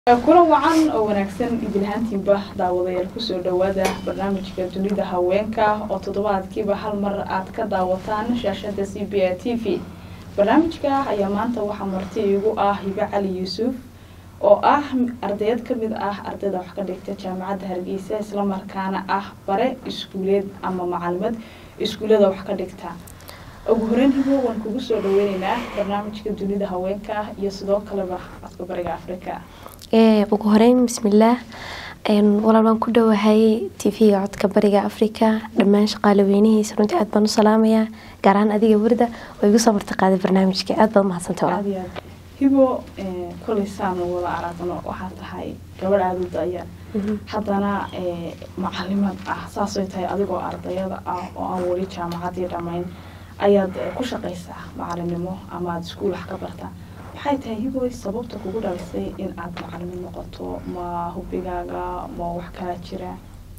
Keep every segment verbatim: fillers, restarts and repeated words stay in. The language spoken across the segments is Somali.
kulan wacan oo wanaagsan idilhaantiinba daawadayaal kusoo dhawaada barnaamijka dunida haweenka oo toddobaadkiiba hal mar aad ka daawataan shaashada C B A T V. barnaamijka ayaa maanta waxaa marti igu ah Hiba Cali Yuusuf oo ah ardayad kamid ah ardayda wax ka dhigta jaamacadda Hargeysa isla markaana ah bare iskuuleed ama macallimad iskuulada wax ka dhigta. ugu horeyn Hiba waan kugu soo dhaweynaynaa barnaamijka dunida haweenka iyo sidoo kale codka bariga Afrika. ee ugu horeyn bismillaah een walaalban ku dhawahay T V-ga codka bariga Afrika dhamaan shaqaaleynihiisa runtii aad baan u salaamayaa gaar ahaan adiga warda oo igu soo martaqaaday barnaamijka aad baan mahadsantahay. Hibo ee kulli saan wada aragno waxa tahay gabadh aad u dayar haddana ee macallimad ah saasoo tahay adigoo ardayada ah oo aan wali jaamacadii dhamayn ayaad ku shaqeysaa macallinimo ama iskuul wax ka bartaa. waxay tahay Hibo sababta kugu dhalisay in aad macallin noqoto ma hubigaaga ma wax kala jira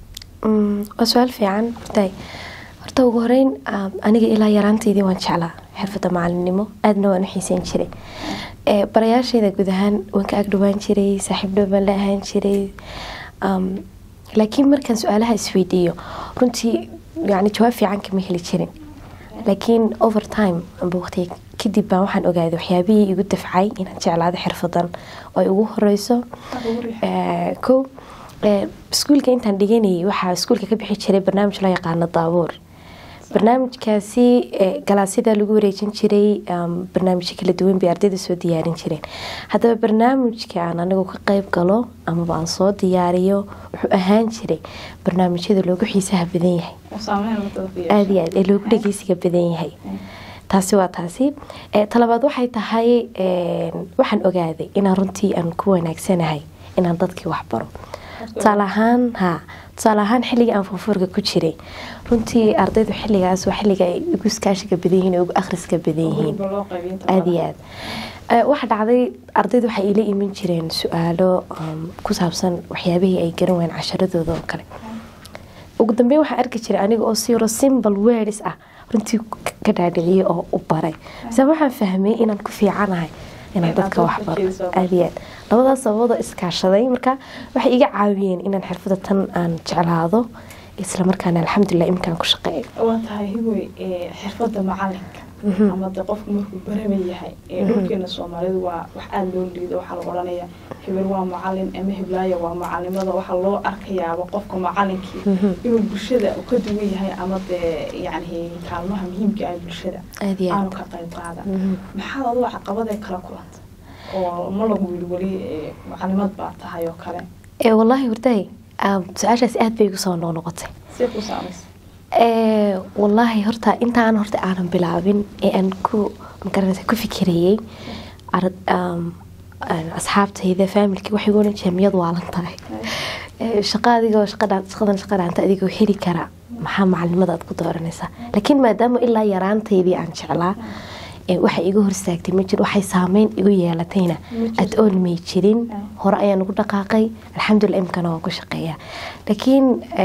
mm su'aal fiican tay horta ugu horeyn aniga ilaa yaraanteedii waan jeclaa xirfadda macallinimo aadna waan u xiisayn jiray ee barayaashayda guud ahaan waan ka agdhawaan jiray saaxiib dhow baan la ahaan jiray um laakiin markaan su'aalaha isweydiiyo runtii yani jawaab fiican kama heli jirin laakiin over time amba waqti kadib baan waxaan ogaaday waxyaabihii igu dafcay inaan jeclaado xirfadan oo ugu horeyso ee ko ee iskuulka intaan dhiganayay waxa iskuulka ka bixi jiray barnaamij la yaqaan daabuur barnaamijkaasi galaasida lagu wareejin jiray barnaamijyo kala duwan bay ardayda soo diyaarin jireen haddaba barnaamijka aan anigu ka qayb galo ama aan soo diyaariyo wuxuu ahaan jiray barnaamijyada loogu xiisaha badan yahay aad iyo aad ee loogu dhageysiga badan yahay taasi waa taasi ee talabaad waxay tahay ee waxaan ogaaday inaan runtii aan ku wanaagsanahay inaan dadkii wax baro talahaan ha talahaan xilliga aan furfurka ku jiray runtii ardaydu xilligaas waa xilliga ay ugu iskaashiga badan yihiin ugu akhriska badan yihiin aad iyo aad waxa dhacday ardaydu waxay ila iman jireen su'aalo ku saabsan waxyaabihii ay garan waayeen casharadooda oo kale ugu dambeyn waxaan arki jiray aniga oo si simple words ah runtii ka dhaadhiciyay oo u baray sabab waxaan fahmay inaan ku fiicanahay inaan dadka wax baro aad iyo aad labadaas sababada iskaashaday marka waxay iga caawiyeen inaan xirfadda tan aan jeclaado isla markaana alxamdulillah imkaan ku shaqeeyo waa tahay Hibo ee xirfadda macalinka ama qofku markuu baranay yahay ee dhulkeena Soomaalidu waa wax aad loo liido waxa la oranayaa Hibo waa macallin ama Hiblaayo waa macallimada waxa loo arkayaa qofka macallinkii inuu bulshada ka duwan yahay ama yani kaalmaha muhiimka ah bulshada aanu ka qayb qaadan maxaa loo caqabada kala kulantay oo ma lagu wali macallimad baa tahay oo kale ee wallahi warday su'aashaas aad bay igu soo noqotay si ku saamaysay ee wallahi horta inta aan horta aan bilaabin ee aan ku magaranaysa ku fikirayay arad um asxaabtayda familkii waxay go'an jamiyad waalan tahay ee shaqadiga shaqada shaqadan shaqada anta adigoo heli kara maxaa macallimada aad ku dooranaysaa laakiin maadaama ilaa yaraantaydii aan jeclaa ee waxa igu horsaagtay ma jiro waxay saameyn igu yeelatayna aad oolmay jirin hore ayaan ugu dhaqaaqay alxamdulillah imkana waan ku shaqeeyaa laakiin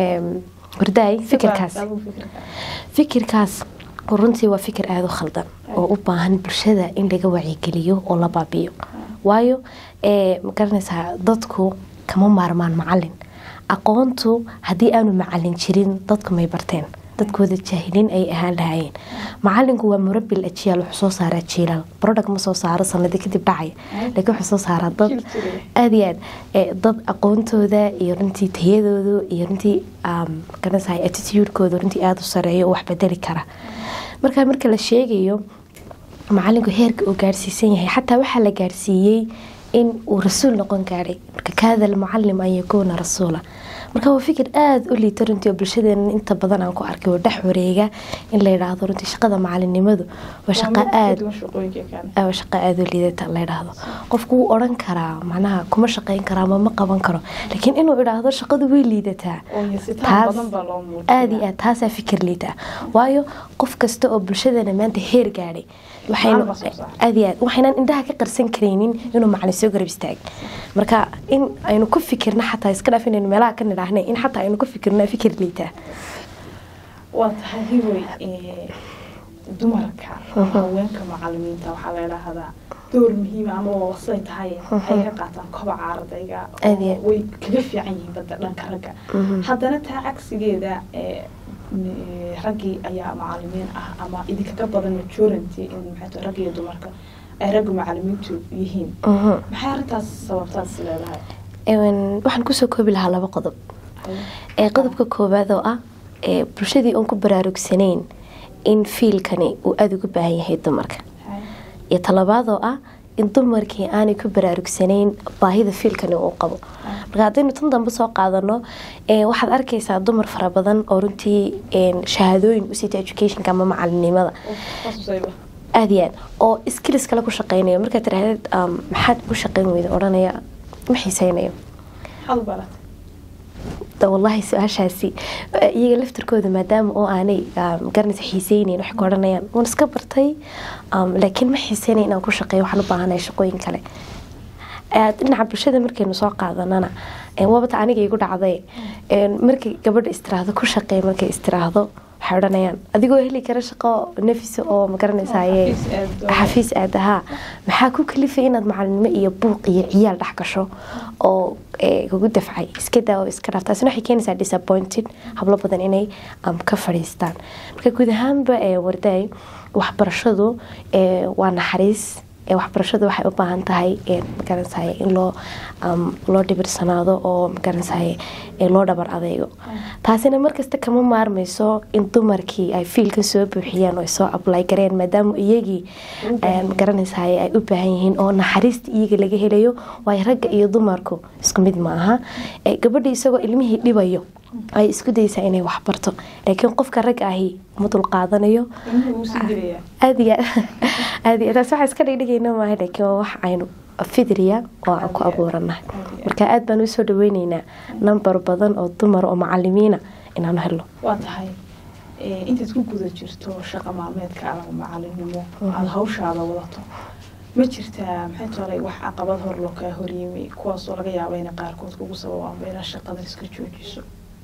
warday fikirkaas fikirkaas runtii waa fikir aad u khaldan oo u baahan bulshada in laga wacyigeliyo oo la baabiyo waayo ee magaranaysaa dadku kama maarmaan macallin aqoontu haddii aanu macallin jirin dadku may barteen dadkooda jaahiliin ay ahaan lahaayeen macallinku waa murabbil ajiyaal wuxuu soo saaraa jiilal product ma soo saaro sanadii kadib dhacay laakiin wuxuu soo saaraa dad aad iyo aad ee dad aqoontooda iyo runtii tayadooda iyo runtii magaranaysaa attitude-kooda runtii aad u sareeyo oo wax bedeli kara marka marka la sheegayo macallinku heerka uu gaarsiisan yahay xataa waxaa la gaarsiiyey in uu rasuul noqon gaaray marka kaada macallim ay yakoona rasuula marka waa fikir aad u liita runtii bulshadeena inta badan aan ku arkay oo dhex wareega in la yiraahdo runtii shaqada macallinimadu waa shaqo aad waa shaqo aad u liidata la yiraahdo qofku uu oran karaa macnaha kuma shaqeyn karaa ma qaban karo laakiin inuu yiraahdo shaqadu way liidataa taas aad iyo aad taas fikir liita waayo qof kasta oo bulshadeena maanta heer gaaray waxayna aad iyo aad waxayna indhaha ka qarsan kareenin inuu macallin soo garab istaag marka in aynu ku fikirna xataa iska dhaafin meelaha ka nidaahnay in xataa aynu ku fikirna fikir liita waa tahay Hibo ee dumarka haweenka macallimiinta waxa la yiraahdaa دور مهم أما وصلت هاي هاي قطعة كبع عرض إيجا ويكلف يعني بدل كرجع حتى نتها عكس جدا رجي أي معلمين أما إذا كقبض المتشورنتي إن حتى رجي دمرك أي رجوا معلمين تو يهين محارتها الصوابات السلالة إن وحن كوسو كوبل هلا بقضب قضب كوبا ذوقة برشدي أنكو براروك سنين إن فيل كني وأذوق بهاي هي دمرك يطلبات ذوقة إن دمركي أنا كبراروك سنين باهيدا فيل كني وقبض قاعدين تنضم بسوق عذرنا واحد أركيس على دمر فرابضن أورنتي إن شهادوين وسيت education كمان مع النماذج أديان أو إسكيلس كلا كشقيني مركز ترى محد كشقين ويد أورانا يا محيسيني حل بلد ده والله سؤال شاسي يجي لفتر كود ما دام أو أنا مقارنة حيسيني نحكي أورانا يا ونسكبرتي لكن محيسيني أنا كشقي وحنبقى أنا شقوين كله إن عبرشة مركي نساق عذنا وابط عنيك يقول عذي مركي قبل استراحة كشقي مركي استراحة حرنيان أديكوا هلي كرشقة نفسه أو مقارنة سايي حفيز أدها محاكو كلفة إن المعلم يبوق عيال رحكشوا أو كوجود دفعي إسكده أو إسكرافت أصلا حكينا سعد disappointed حبلا بدن إني أم كفريستان كوجود هم بقى ورداي وحبرشدو وأنا حريص waxbarashadu waxay u baahan tahay ee magaranayay in loo loo dhibirsanaado oo magaranayay ee loo dhabar adeego taasina markasta kama maarmayso in dumarkii ay fiilka soo buuxiyaan oo soo apply gareen maadaama iyagii magaranayay ay u baahan yihiin oo naxariista iyaga laga helayo way ragga iyo dumarku isku mid ma aha ee gabadha isagoo ilmihii dhibayo ay isku daysaa inay wax barto laakiin qofka rag ahi ma dul qaadanayo aadiya aadiya taas waxa iska dhigayna ma aha laakiin wax aynu fidriya oo aan ku abuuranahay marka aad baan u soo dhaweynaynaa number badan oo dumar oo macallimiina inaan helno waa tahay ee inta ku guda jirto shaqo maalmeedka ama macallinimo aad hawshaada wadato ma jirtaa maxay tahay wax caqabad hor loo ka horiyay kuwaas oo laga yaabo in qaarkood kugu sababaan beena shaqada iska joojiso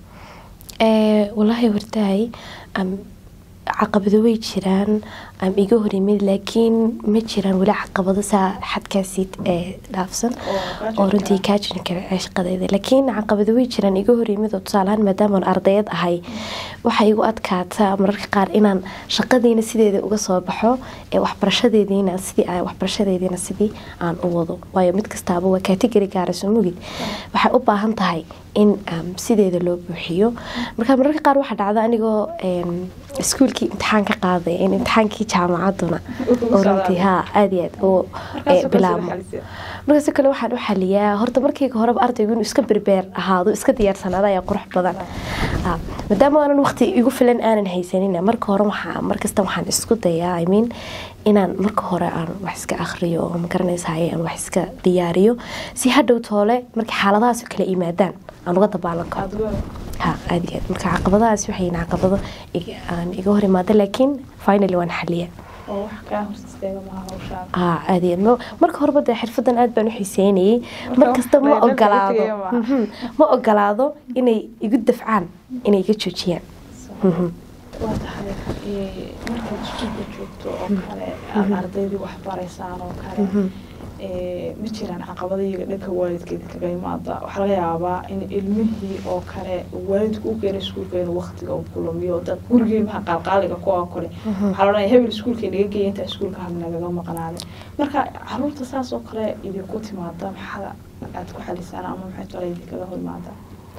ee wallahi wartaay am caqabado way jiraan am iga horimid laakiin ma jiraan wala caqabado saa xadkaasiid ee dhaafsan oo runtii ka jirin kara shaqadeeda laakiin caqabado way jiraan iga horimid oo tusaalaan maadaama aan ardayad ahay waxa igu adkaata mararka qaar inaan shaqadeena sideeda uga soo baxo ee waxbarashadeedina sidii ay waxbarashadeedina sidii aan u wado waayo mid kastaaba waa category gaar ah mugid waxay u baahan tahay in sideeda loo buuxiyo marka mararka qaar waxa dhacda anigoo iskuulkii imtixaan ka qaaday in imtixaankii jaamacaduna oo runtii ha aad iyo aad oo bilaamo markaas kale waxaan u xaliyaa horta markii hore ardaygu inuu iska berbeer ahaado iska diyaarsanaada ayaa qurux badan maadaama aanan waqti igu filan aanan haysanin marka hore waxa markasta waxaan isku dayaa i mean inaan marka hore aan wax iska akhriyo oo ma garanaysaay aan wax iska diyaariyo si hadhow toole markii xaaladahaas kala yimaadaan aan uga dabaalan karo ha aad iyo aad marka caqabadahaas waxay caqabado aan iga hor imaado laakiin finally waan xaliyaa oo wax ka hortaaga ma hawshaan ah aad iyo aad marka hore bada xirfadan aad baan u xiiseynayay markasta ma ogolaado ma ogolaado inay igu dafcaan inay iga joojiyaan waa tahay ee marka iskuulka joogto oo kale ardaydu wax baraysaan oo kale ee ma jiraan caqabado iyaga dhanka waalidkeeda kaga imaada waxa laga yaabaa in ilmihii oo kale waalidku u keenay iskuulka inuu waqtiga uu kulmiyo dad gurigeed ma qalqaaliga ku ah kale waxa la hebel iskuulka inaga geeyay inta iskuulka hadnaga maqnaaday marka caruurta saas oo kale idinku timaada maxaa aad ku xalisaan ama maxay tahay idinkaga hormaada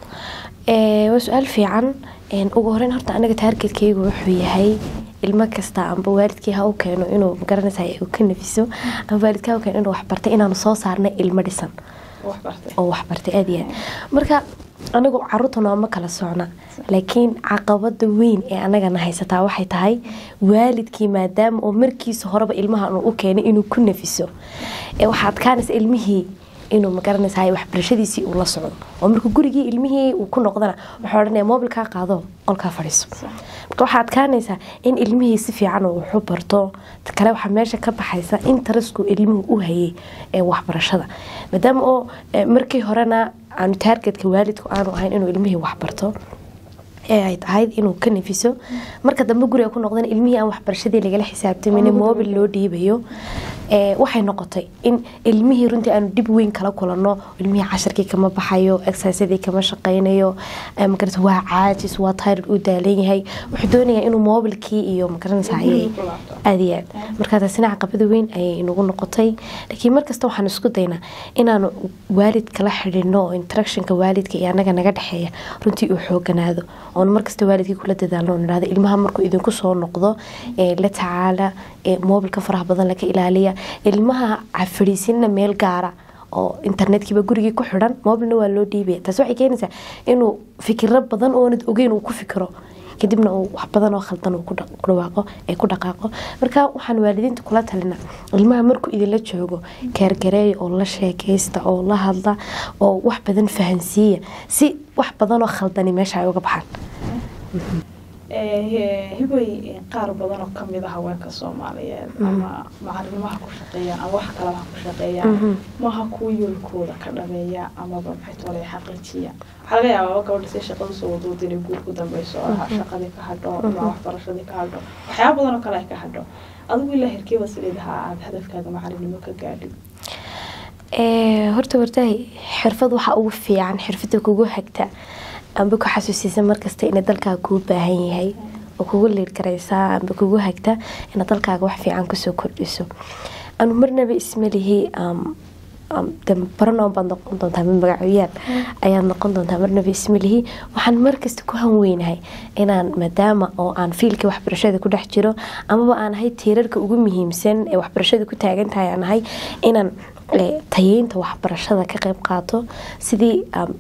ee waa su'aal fiican een ugu horeyn horta anaga targetkaygu wuxuu yahay ilma kasta amba waalidkii ha u keeno inuu magaranayay uu ka nafiso amba waalidkaa uu keeno inuu wax bartay inaanu soo saarno ilmo dhisan wax bartay oo wax bartay aad iyo marka anagu caruurtana ma kala socna laakiin caqabada weyn ee anagana haysataa waxay tahay waalidkii maadaama oo markiisa horeba ilmaha uu u keenay inuu ku nafiso ee waxa adkaanaysa ilmihii inuu magaranayay waxbarashadiisii uu la socdo oo markuu gurigii ilmihii uu ku noqdana waxa oranaya mobilka qaado qolka fadhiiso marka waxa adkaanaysa in ilmihii si fiican uu wax u barto kale waxa meesha ka baxaysa interestku ilmuhu u hayay ee waxbarashada maadaama oo markii horena aan targetka waalidku aanu ahayn inuu ilmihii wax barto ee ay tahay inuu ka nafiso marka dambe guriga ku noqdan ilmihii aan waxbarashadii laga la xisaabtamin mobil loo dhiibayo ee waxay noqotay in ilmihii runtii aan dib weyn kala kulano ilmihii casharkii kama baxayo exercise kama shaqeynayo ma garata waa caajis waa tired u daalan yahay wuxuu doonayaa inuu mobilkii iyo ma garanaysaa aadiyaad marka taasina caqabad weyn ay inagu noqotay laakiin markasta waxaan isku daynaa inaan waalidka la xiriirno interactionka waalidka iyo anaga naga dhaxeeya runtii uu xooganaado oo markasta waalidkii kula dadaalno niraado ilmaha markuu idinku soo noqdo ee la tacaala ee mobilka faraha badan laga ilaaliya ilmaha cafriisina meel gaara oo internetkiiba gurigii ku xidhan mobilna waa loo dhiibaya taas waxay keenaysaa inuu fikiro badan oonad ogeyn uu ku fikiro kadibna uu wax badan oo khaldan uu ku dhawaaqo ee ku dhaqaaqo marka waxaan waalidiinta kula talina ilmaha markuu idinla joogo gaargareeya oo la sheekaysta oo la hadla oo wax badan fahansiiya si wax badan oo khaldani meesha ay uga baxaan hibay qaar badan oo kamid ah haweenka Soomaaliyeed ama macallimimaha ku shaqeeyaan ama wax kale wax ku shaqeeyaan maaha kuwa yoolkooda ka dhameeya ama maxay toolay xaqiijiya waxa laga yaabaa gabadha si shaqada soo wado inay guur ku dambayso shaqadii ka hadho ama waxbarashadii ka hadho waxyaabo badan oo kale ay ka hadho adigu ilaa herkeeba sideedaha aad hadafkaaga macallinimo ka gaadhay ee horta wartay xirfad waxa ugu fiican xirfada kugu hagta amba ku xasuusisa markasta in dalka ku baahan yahay oo kugu leer karaysa amba kugu hagta in dalkaaga wax fiican ku soo kordhiso anu marnaba ismalihi am am dam barno baan noqon doontaa magaciyaad ayaa noqon doontaa marnaba ismalihi waxaan markasta ku hanweynahay inaan maadaama oo aan fiilka waxbarashada ku dhex jiro ama aan ahay tiirarka ugu muhiimsan ee waxbarashada ku taagan tahay aan ahay inaan tayeynta waxbarashada ka qayb qaato sidii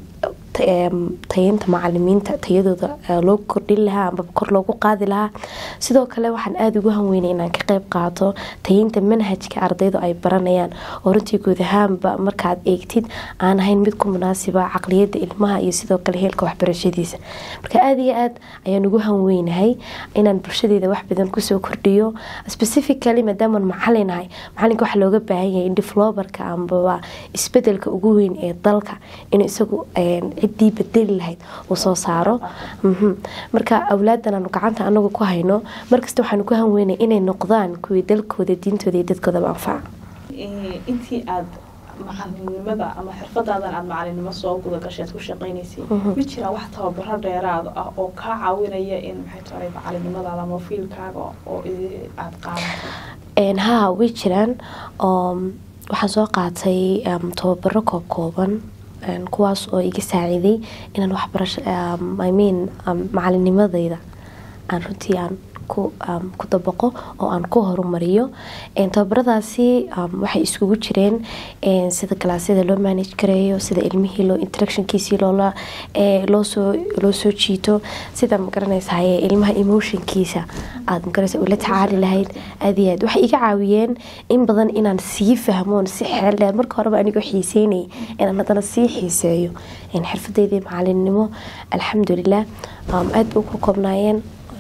tayeynta macallimiinta tayadooda loo kordhin lahaa ama kor loogu qaadi lahaa sidoo kale waxaan aad ugu hanweynay inaan ka qayb qaato tayeynta manhajka ardaydu ay baranayaan oo runtii guud ahaanba markaad eegtid aan ahayn mid ku munaasiba caqliyada ilmaha iyo sidoo kale heelka waxbarashadiisa marka aad iyo aad ayaan ugu hanweynahay inaan bulshadeeda wax badan kusoo kordhiyo specifically maadaama macallinahay macallinka waxa looga baahan yahay in developerka amba isbedelka ugu weyn ee dalka in isagu cidii bedeli lahayd uu soo saaro marka awlaadana aanu gacanta anagu ku hayno markasta waxaan ku hanweynay inay noqdaan kuwii dalkooda diintooda iyo dadkooda anfaca intii aad macallinimada ama xirfadaadan aad macallinimo soo guda gashay ku shaqeynaysay ma jira wax tababaro dheeraad ah oo ka caawinaya in maxay tahay macallinimada ama fiilkaaga oo aad qaadato een ha way jiraan oo waxaan soo qaatay tababaro koob kooban kuwaas oo iga saaciday inaan waxbarasho I mean macallinimadayda aan runtii aan ku ku dabaqo oo aan ku horumariyo in tababaradaasi waxay isugu jireen sida classada loo manage kareeyo sida ilmihii loo interactionkiisii loola ee loo soo loo soo jiito sida ma garanaysaa ilmaha emotionkiisa aad ma garanaysaa ula tacaali lahayd aadiyaad waxay iga caawiyeen in badan inaan sii fahmo si xeel dheer marka horeba aniga xiiseynay inaan hadana sii xiiseeyo in xirfadeydii macallinimo alxamdulillah aad buu ku koobnaayeen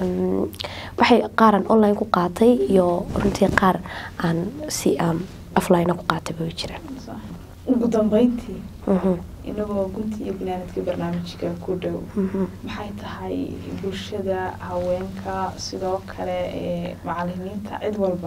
waxay qaaran online ku qaatay iyo runtii qaar aan si offline ku qaatay way jiraan ugu dambeyntii inagoo guntii iyo binaanadka barnaamijka ku dhow maxay tahay bulshada haweenka sidoo kale ee macallimiinta cid walba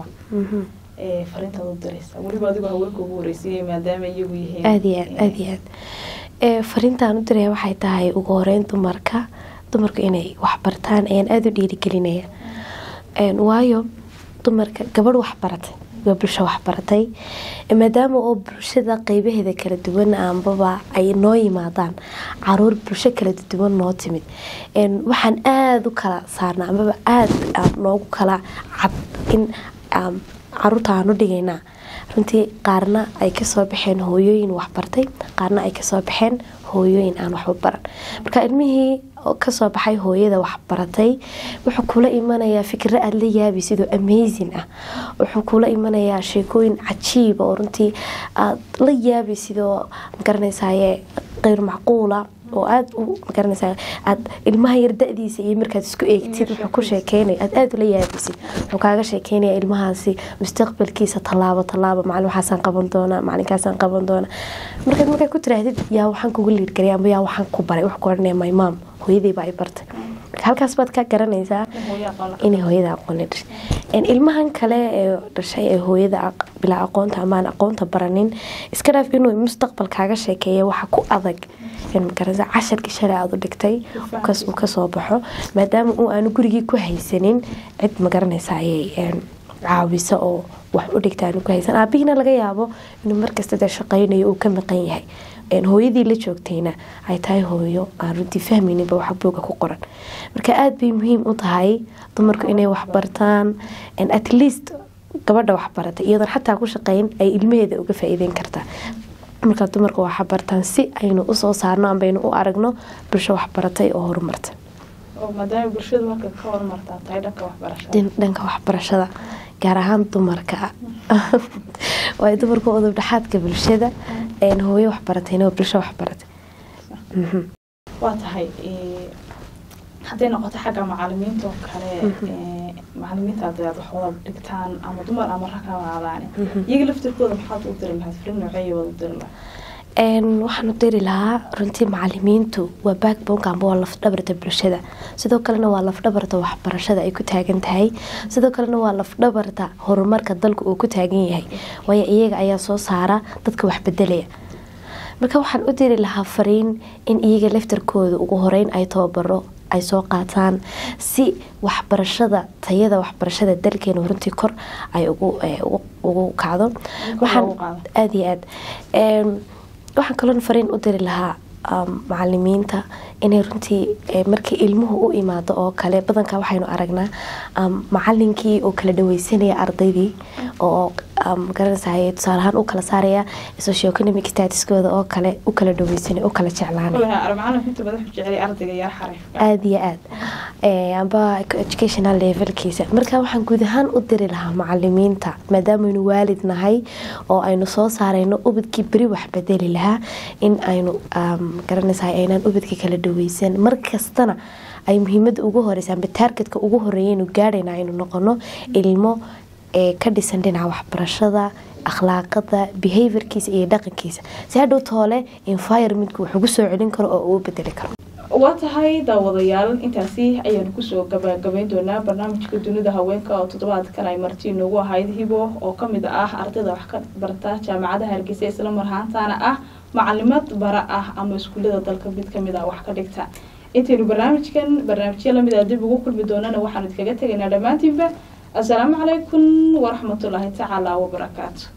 ee fariinta u diraysa waliba adigu haweenka ugu horeysay maadaama iyagu yihiin aad iyo aad iyo aad ee fariintaan u diray waxay tahay ugu horeyn dumarka dumarku inay wax bartaan ayaan aad u dhiirigelinaya een waayo dumarka gabadh wax baratay waa bulsho wax baratay maadaama oo bulshada qaybaheeda kala duwan aanbaba ay noo yimaadaan caruur bulsho kala duwan noo timid een waxaan aad u kala saarnaa amaba aad noogu kala cad in caruurta aanu dhigaynaa runtii qaarna ay kasoo baxeen hooyooyin wax bartay qaarna ay kasoo baxeen hooyooyin aan waxba baran marka ilmihii kasoo baxay hooyada wax baratay wuxuu kula imanayaa fikra aad la yaabi sidoo amazing ah wuxuu kula imanayaa sheekooyin cajiib oo runtii aad la yaabi sidoo ma garanaysaa غير معقولة وأد ومكان مثلا أد المها يردأديس يمرك تسكو إكتير وحكو شيكيني أد أد ولا يابسي وكاغا شيكيني المها سي مستقبل كيسة طلابة طلابة مع الوحاسان قبل دونا مع الكاسان قبل دونا مركز مركز كنت رهدد يا وحن كقول لي الكريم يا وحن كبري وحكو عرني ما إمام هو يدي باي برت halkaas baad ka garanaysaa inay hooyada aqoon la dhashay een ilmahan kale ee dhashay ee hooyada bila aqoonta ama aan aqoonta baranin iska dhaaf inuu mustaqbalkaaga sheekeeyo waxa ku adag in makarasa casharkii shalay aad u dhigtay kaas uu ka soo baxo maadaama uu aanu gurigii ku haysanin cid ma garanaysaa ayay caawiso oo wax u dhigtaan ku haysan aabihina laga yaabo inuu markasta da shaqaynayo uu ka maqan yahay een hooyadii la joogtayna ay tahay hooyo aan runtii fahmayninba waxa buuga ku qoran marka aad bay muhiim u tahay dumarku inay wax bartaan and at least gabadha wax barata iyadoo xataa ku shaqayn ay ilmaheeda uga faa'iideyn kartaa marka dumarku wax bartaan si aynu u soo saarno ama aynu u aragno bulsho wax baratay oo horumartay oo maadaama bulshadu marka ka horumartaa tahay dhanka waxbarashada dhanka waxbarashada gaar ahaan dumarka way dumarku oo dhaxaadka bulshada een hooyo wax baratayna bulsho wax baratay waa tahay ee haday noqoto xagga macallimiinta oo kale ee macallimiinta aad wax wada dhigtaan ama dumar ama rag ha ahaadaan iyaga laftirkooda maxaad u dirin lahayd filim noocay wada dirin lahayd een waxaan u diri lahaa runtii macallimiintu waa backbone ama waa laf dhabarta bulshada sidoo kalena waa laf dhabarta waxbarashada ay ku taagan tahay sidoo kalena waa laf dhabarta horumarka dalka uu ku taagan yahay way iyaga ayaa soo saara dadka wax bedelaya marka waxaan u diri lahaa fariin in iyaga laftirkooda ugu horeyn ay tababaro ay soo qaataan si waxbarashada tayada waxbarashada dalkeena runtii kor ay ugu ugu kacdo waxaan aad iyo aad een waxaan kaloo fariin u diri lahaa macallimiinta inay runtii markii ilmuhu u imaado oo kale badanka waxaynu aragnaa macallinkii oo kala dhaweysanaya ardaydii oo garanaysaa tusaale ahaan u kala saaraya socio-economic statuskooda oo kale u kala dhaweysanaya u kala jeclaanaya aad iyo aad amba educational levelkiisa marka waxaan guud ahaan u diri lahaa macallimiinta maadaama aynu waalid nahay oo aynu soo saarayno ubadkii beri wax bedeli lahaa in aynu garanaysaa aynaan ubadka kala dhaweysan markastana ay muhiimada ugu horeysa amba targetka ugu horeeya inuu gaadhayna aynu noqono ilmo ee ka dhisan dhinaca waxbarashada akhlaaqada behaviorkiisa iyo dhaqankiisa si hadhow toole environmentku wuxuu ku soo celin karo oo uu bedeli karo waa tahay daawadayaal intaasi ayaanu kusoo gabagabayn doonaa barnaamijka dunida haweenka oo toddobaadkan ay marti noogu ahayd hibo oo kamid ah ardayda wax ka barta jaamacadaha Hargeysa isla marhaantaana ah macallimad bara ah ama iskuulada dalka mid kamid ah wax ka dhigta intaynu barnaamijkan barnaamijyo lamid ah dib ugu kulmi doonana waxaan idinkaga tegaynaa dhammaantiinba السلام عليكم ورحمة الله تعالى وبركاته.